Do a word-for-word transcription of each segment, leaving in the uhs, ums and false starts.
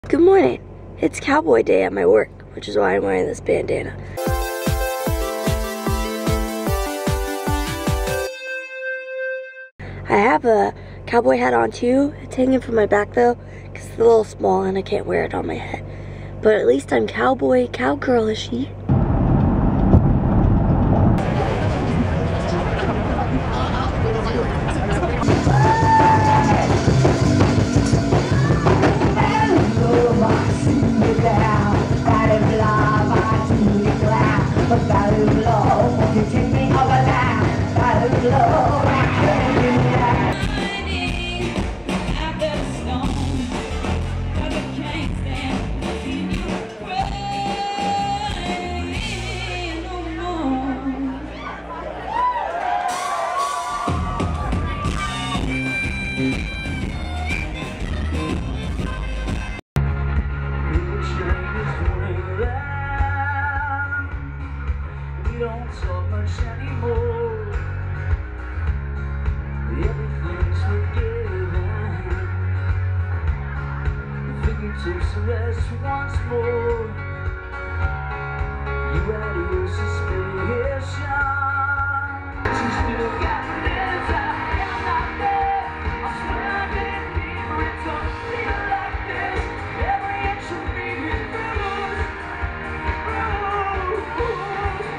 Good morning. It's Cowboy Day at my work, which is why I'm wearing this bandana. I have a cowboy hat on too. It's hanging from my back though, because it's a little small and I can't wear it on my head. But at least I'm cowboy, cowgirl-ishy. Don't talk much anymore. Everything's forgiven. The fingertips rest once more. You had your suspicion. You still got this. I'm not there. I swear I didn't mean for it to feel like this. Every inch of me is bruised, bruised.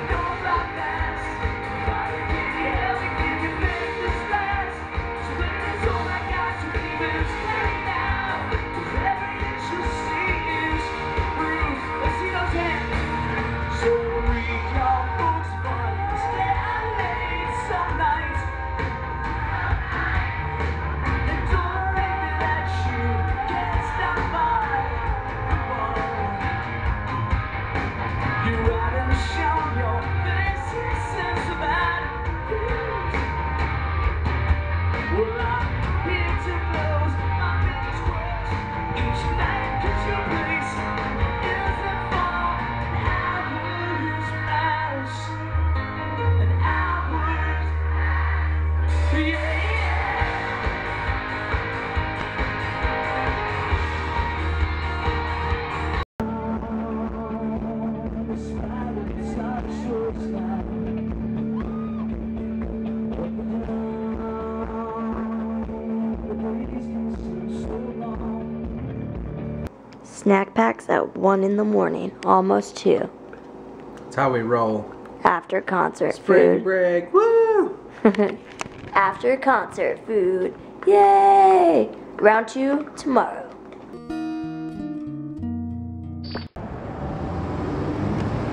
Snack packs at one in the morning, almost two. That's how we roll. After concert Spring food. break, woo! After concert food, yay! Round two tomorrow.